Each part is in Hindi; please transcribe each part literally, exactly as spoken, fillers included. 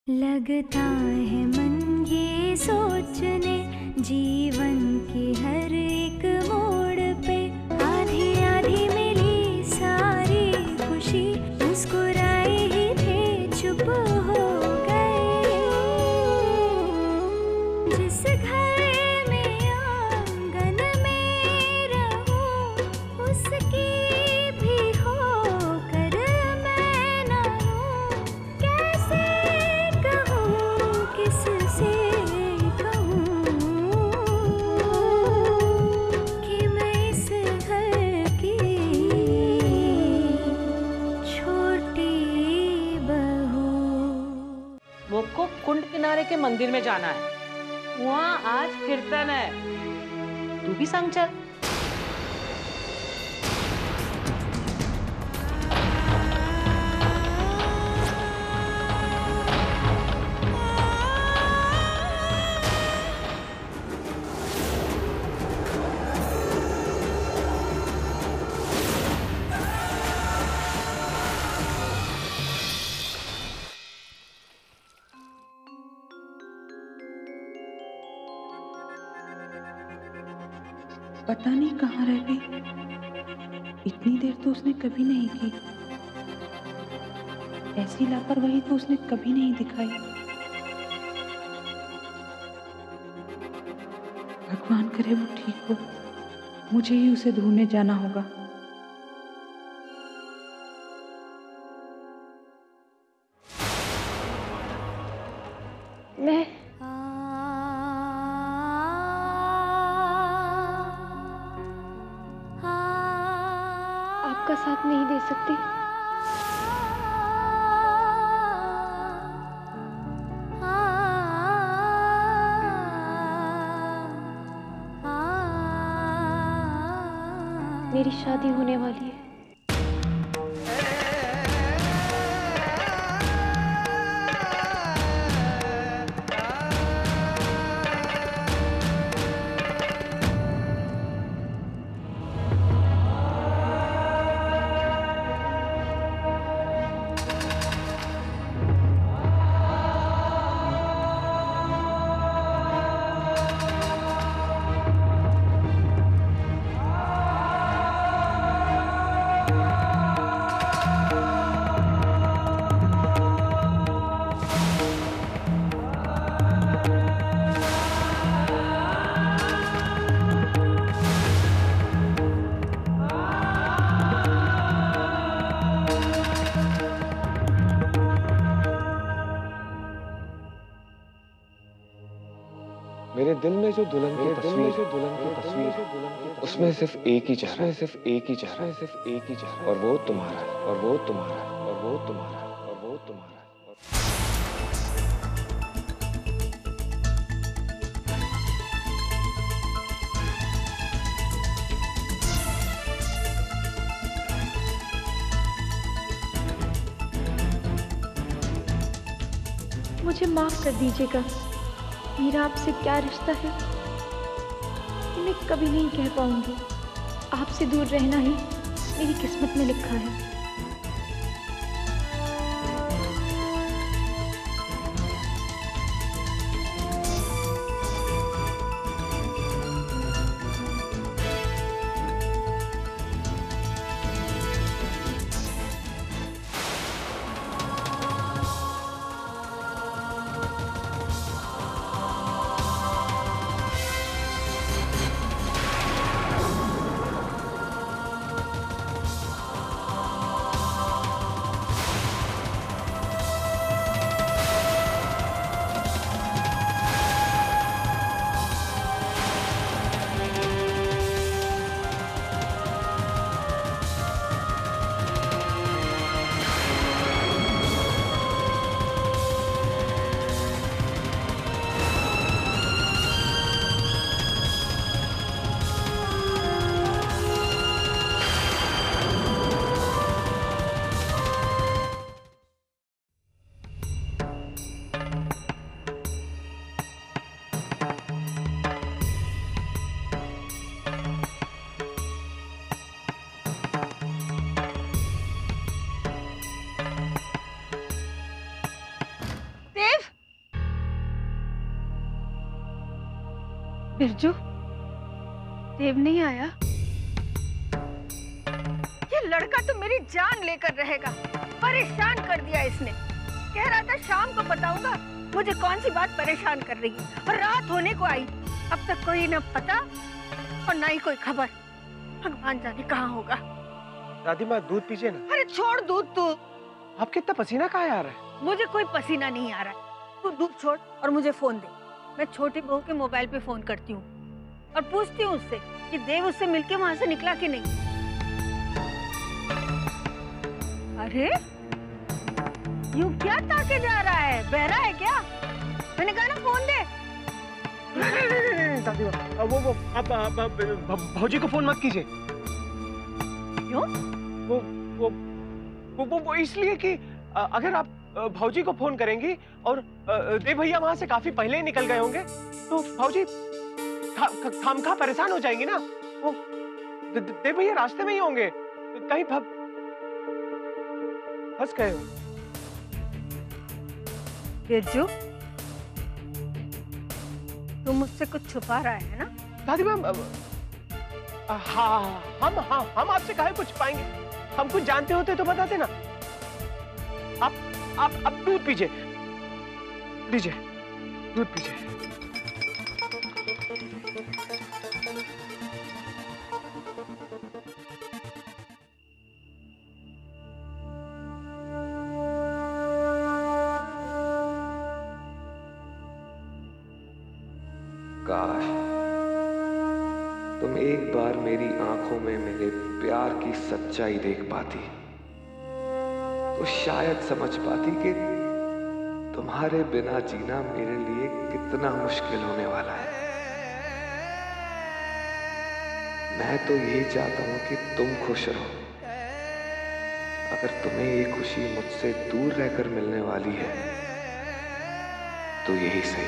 लगता है मन ये सोचने जीवन की हर एक मोड़ पे आधी आधी मिली सारी खुशी मुस्कुराए ही थे चुप हो गए। जिस घर में आंगन में रहूं उसकी भी हो कर मैं ना हूं। कैसे किससे कहूं कि मैं इस घर की छोटी बहू। वो को कुंड किनारे के मंदिर में जाना है, वहाँ आज कीर्तन है, तू भी संग चल। पता नहीं कहाँ रह गई। इतनी देर तो उसने कभी नहीं की। ऐसी लापरवाही तो उसने कभी नहीं दिखाई। भगवान करे वो ठीक हो। मुझे ही उसे ढूंढने जाना होगा। मैं आपका साथ नहीं दे सकती। मेरी शादी होने वाली है। मेरे दिल में जो दुल्हन की तस्वीर जो दुल्हन की तस्वीर उसमें सिर्फ एक ही चेहरा है, सिर्फ एक ही चेहरा है, सिर्फ एक ही चेहरा, और वो तुम्हारा, और वो तुम्हारा, और वो तुम्हारा, और वो तुम्हारा। मुझे माफ कर दीजिएगा। मेरा आपसे क्या रिश्ता है मैं कभी नहीं कह पाऊंगी। आपसे दूर रहना ही मेरी किस्मत में लिखा है। बिरजू, देव नहीं आया? ये लड़का तो मेरी जान लेकर रहेगा। परेशान कर दिया इसने। कह रहा था शाम को बताऊंगा मुझे कौन सी बात परेशान कर रही है, और रात होने को आई। अब तक कोई न पता और ना ही कोई खबर। भगवान जाने कहाँ होगा। दादी माँ दूध पीजिए ना। अरे छोड़ दूध तू। आपके इतना पसीना कहाँ आ रहा है? मुझे कोई पसीना नहीं आ रहा है। तू दूध छोड़ और मुझे फोन दे। मैं छोटी बहू के मोबाइल पे फोन करती हूँ और पूछती हूँ उससे कि देव उससे मिलके वहां से निकला कि नहीं। अरे यूं क्या ताके जा रहा है? बहरा है क्या? मैंने कहा ना फोन दे। नहीं नहीं नहीं नहीं दादी माँ, वो वो आप भौजी को फोन मत कीजिए। क्यों? वो वो वो वो, वो इसलिए कि अगर आप भौजी को फोन करेंगी और देव भैया वहां से काफी पहले ही निकल गए होंगे तो भौजी खामखा परेशान हो जाएंगी ना। वो देव भैया रास्ते में ही होंगे, कहीं फंस गए हो। बिरजू, तुम मुझसे कुछ छुपा रहा है ना? दादी मैम, हाँ हम हाँ हम आपसे काहे कुछ छुपाएंगे? हम कुछ जानते होते तो बताते ना। आप आप आप दूध पीजिए, लीजिए दूध पीजिए। काश तुम एक बार मेरी आंखों में मेरे प्यार की सच्चाई देख पाती तो शायद समझ पाती कि तुम्हारे बिना जीना मेरे लिए कितना मुश्किल होने वाला है। मैं तो यही चाहता हूं कि तुम खुश रहो। अगर तुम्हें ये खुशी मुझसे दूर रहकर मिलने वाली है तो यही सही।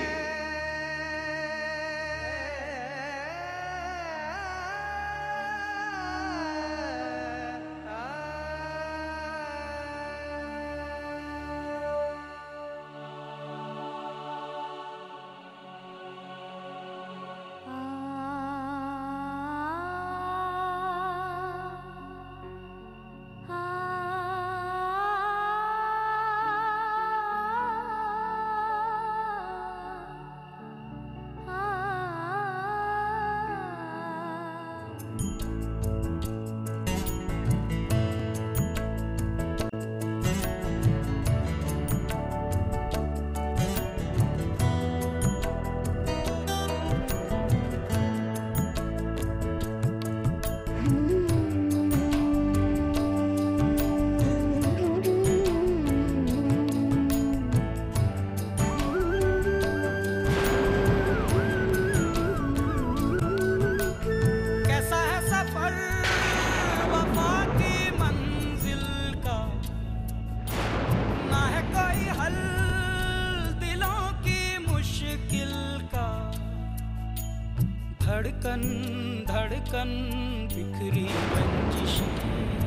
धड़कन धड़कन बिखरी बंजिशें,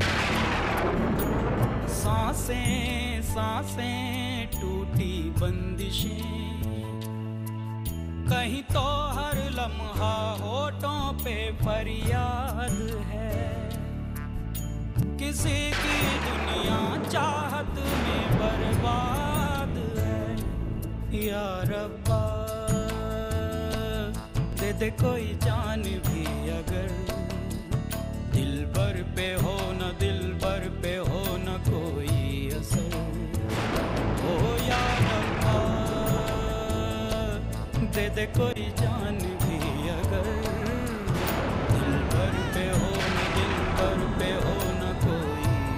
सांसें सांसें टूटी बंदिशें, कहीं तो हर लम्हा होठों पे फरियाद है। किसी की दुनिया चाहत में बर्बाद है। या रब्बा दे दे कोई जान भी अगर, दिल भर पे हो न दिल भर पे हो न कोई असर। ओ या रब्बा दे दे कोई जान भी अगर, दिल भर पे हो न दिल भर पे हो न कोई।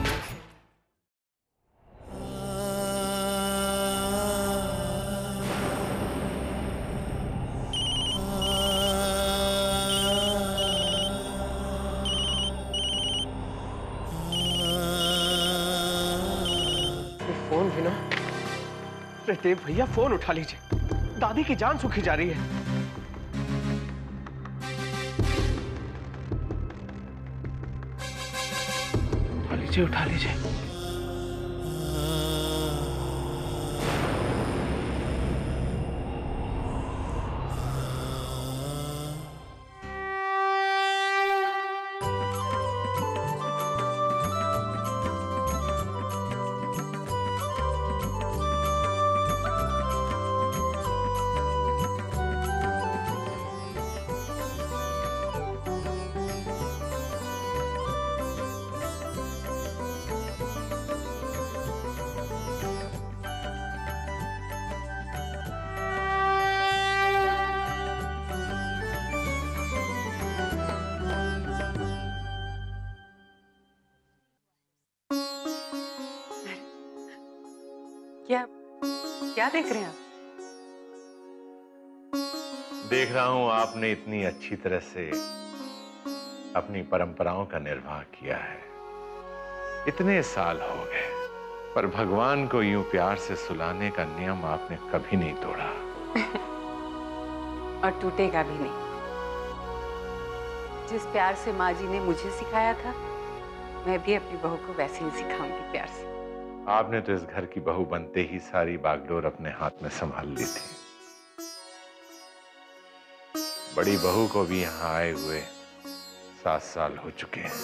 फोन भी ना। अरे देव भैया फोन उठा लीजिए, दादी की जान सूखी जा रही है। उठा लीजिए उठा लीजिए। क्या क्या देख रहे हैं आप? देख रहा हूं आपने इतनी अच्छी तरह से अपनी परंपराओं का निर्वाह किया है। इतने साल हो गए, पर भगवान को यूं प्यार से सुलाने का नियम आपने कभी नहीं तोड़ा। और टूटेगा भी नहीं। जिस प्यार से माँ जी ने मुझे सिखाया था, मैं भी अपनी बहू को वैसे ही सिखाऊंगी प्यार से। आपने तो इस घर की बहू बनते ही सारी बागडोर अपने हाथ में संभाल ली थी। बड़ी बहू को भी यहाँ आए हुए सात साल हो चुके हैं।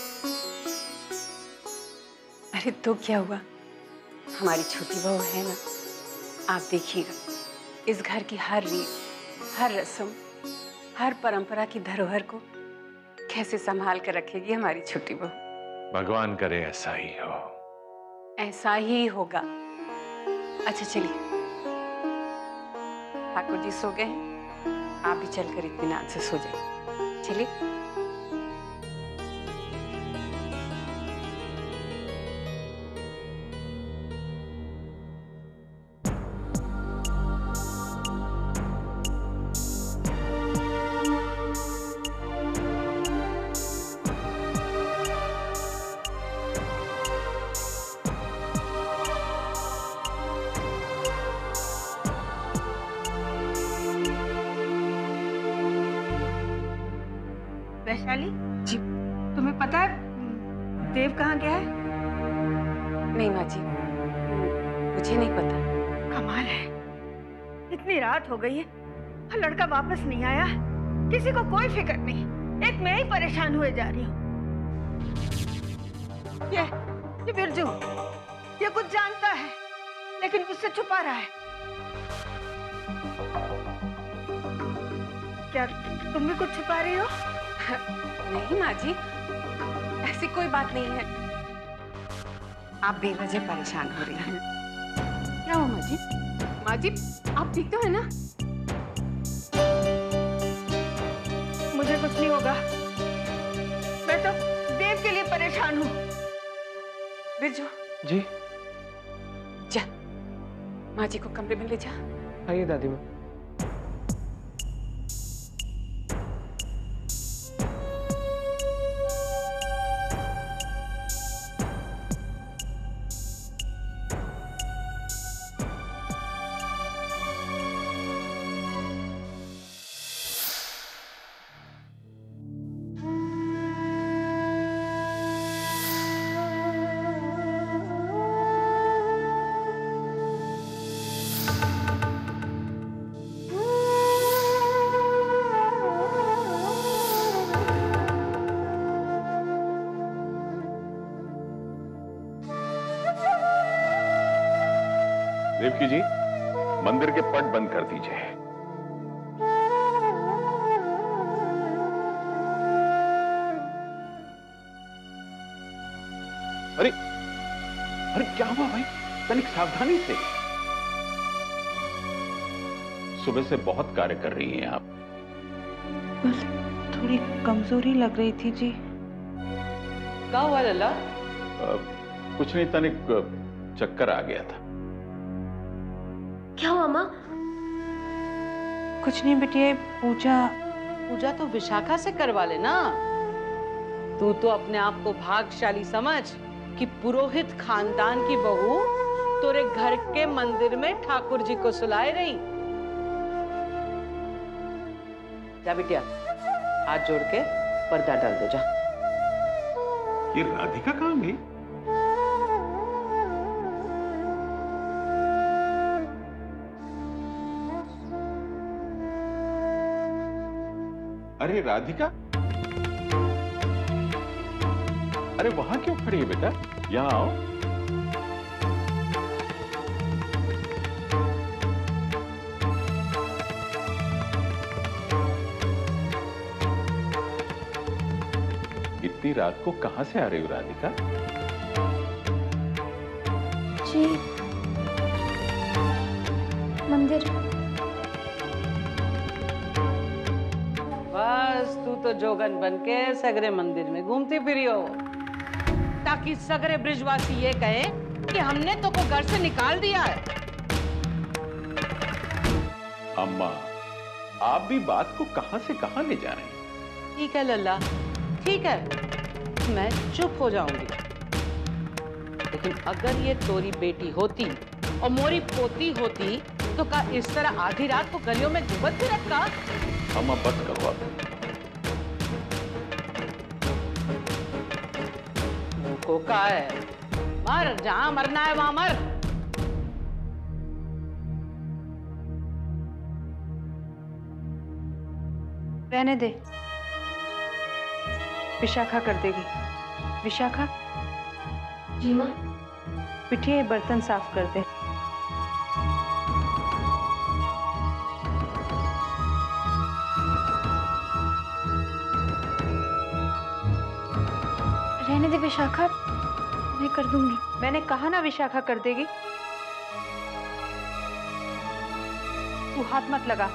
अरे तो क्या हुआ, हमारी छोटी बहू है ना। आप देखिएगा, इस घर की हर रीत, हर रस्म, हर परंपरा की धरोहर को कैसे संभाल कर रखेगी हमारी छोटी बहू। भगवान करे ऐसा ही हो। ऐसा ही होगा। अच्छा चलिए, ठाकुर जी सो गए हैं, आप भी चलकर इत्मीनान से सो जाइए। चलिए। वैशाली जी, तुम्हें पता है देव कहाँ गया है? नहीं माँ जी, मुझे नहीं पता। कमाल है, इतनी रात हो गई है और लड़का वापस नहीं आया। किसी को कोई फिक्र नहीं, एक मैं ही परेशान हुए जा रही हूँ। ये ये बिरजू, ये कुछ जानता है लेकिन मुझसे छुपा रहा है। क्या तुम भी कुछ छुपा रही हो? नहीं माँ जी, ऐसी कोई बात नहीं है। आप बेवजह परेशान हो रही हैं। क्या हुआ माँ जी? माँ जी, आप ठीक तो है ना? मुझे कुछ नहीं होगा, मैं तो देव के लिए परेशान हूँ। बिरजू जी जा, माँ जी को कमरे में ले जा। आइए दादी माँ। देवकी जी, मंदिर के पट बंद कर दीजिए। अरे अरे क्या हुआ भाई? तनिक सावधानी से। सुबह से बहुत कार्य कर रही हैं आप। बस थोड़ी कमजोरी लग रही थी जी। क्या हुआ लल्ला? आ, कुछ नहीं, तनिक चक्कर आ गया था। क्या हुआ माँ? कुछ नहीं बेटिया, पूजा पूजा तो विशाखा से करवा लेना। तू तो अपने आप को भाग्यशाली समझ कि पुरोहित खानदान की बहू तोरे घर के मंदिर में ठाकुर जी को सुलाए रही। जा बिटिया, हाथ जोड़ के पर्दा डाल दो जा। ये राधिका कहाँ गई? अरे राधिका, अरे वहां क्यों खड़ी है बेटा? यहाँ आओ। इतनी रात को कहां से आ रही हो राधिका? जी, मंदिर। बस तू तो जोगन बन के सगरे मंदिर में घूमती फिरी हो, ताकि सगरे ब्रिजवासी ये कहे कि हमने तो को घर से निकाल दिया है। अम्मा, आप भी बात को कहां से कहां ले जा रहे हैं? ठीक है लल्ला, ठीक है, मैं चुप हो जाऊंगी। लेकिन अगर ये तोरी बेटी होती और मोरी पोती होती तो का इस तरह आधी रात को गलियों में घुमत भी रखा? अम्मा बस करो आप। को का है, मर, जहां मरना है वहां मर। रहने दे, विशाखा कर देगी। विशाखा जी माँ। बिटिया ये बर्तन साफ कर दे। रहने दे विशाखा, मैं कर दूंगी। मैंने कहा ना विशाखा कर देगी। तू हाथ मत लगा।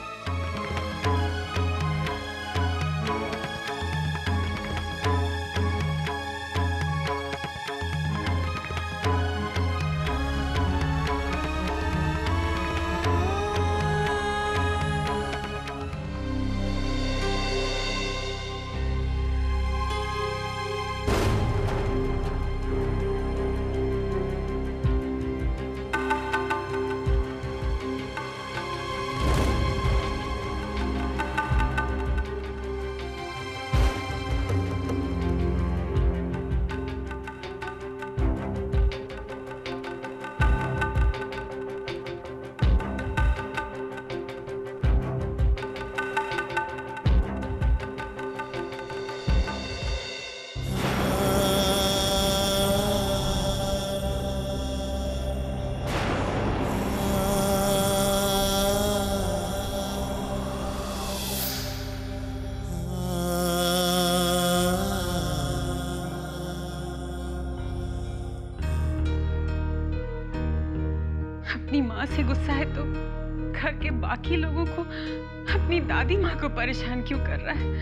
अपनी माँ से गुस्सा है तो घर के बाकी लोगों को, अपनी दादी माँ को परेशान क्यों कर रहा है?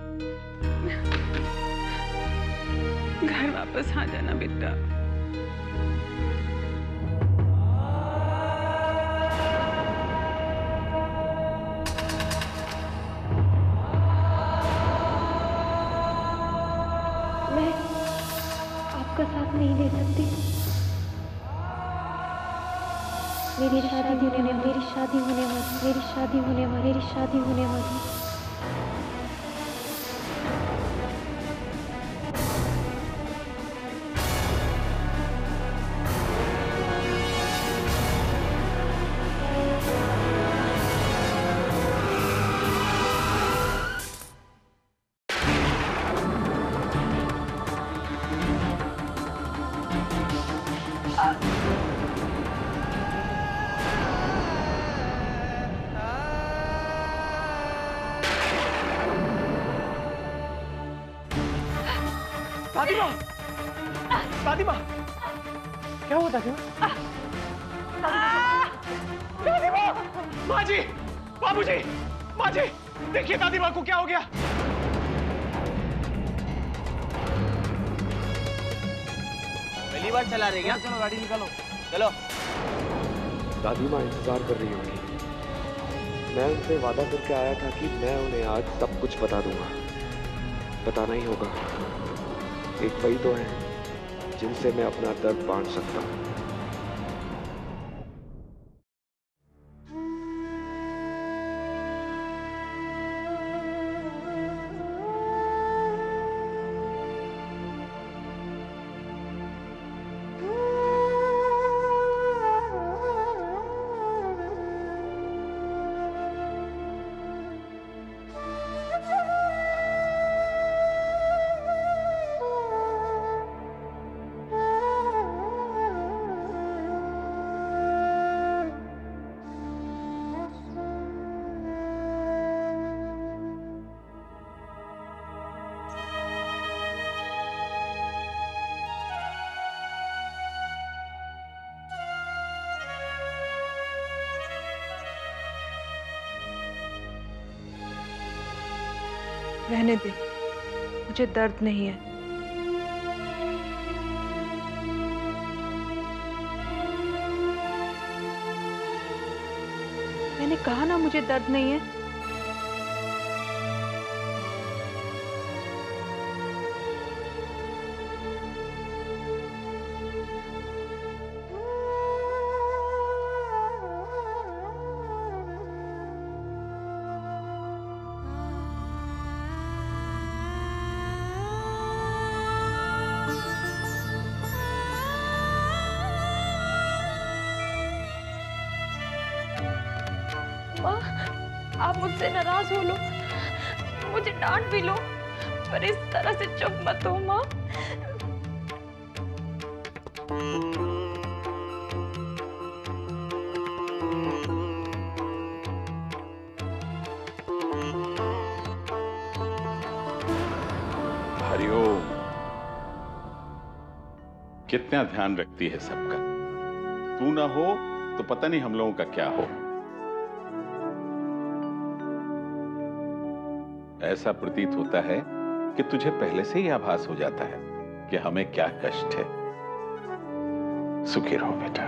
घर वापस आ जाना बेटा। मैं आपका साथ नहीं दे सकती। मेरी शादी होने वाली, मेरी शादी होने वाली, मेरी शादी होने वाली, मेरी शादी होने वाली। दादी माँ, दादी माँ, क्या हुआ दादी माँ? दादी माँ, माँ जी, बाबूजी, माँ जी, देखिए दादी माँ को क्या हो गया? पहली बार चला रहे क्या? चलो गाड़ी निकालो, चलो। दादी माँ इंतजार कर रही होगी। मैं उनसे वादा करके आया था कि मैं उन्हें आज सब कुछ बता दूंगा। बताना ही होगा। एक वही तो है जिनसे मैं अपना दर्द बांट सकता हूँ। रहने दे, मुझे दर्द नहीं है। मैंने कहा ना मुझे दर्द नहीं है। माँ, आप मुझसे नाराज हो लो, मुझे डांट भी लो, पर इस तरह से चुप मत हो माँ। हरिओम। कितना ध्यान रखती है सबका। तू ना हो तो पता नहीं हम लोगों का क्या हो। ऐसा प्रतीत होता है कि तुझे पहले से ही आभास हो जाता है कि हमें क्या कष्ट है। सुखी रहो बेटा।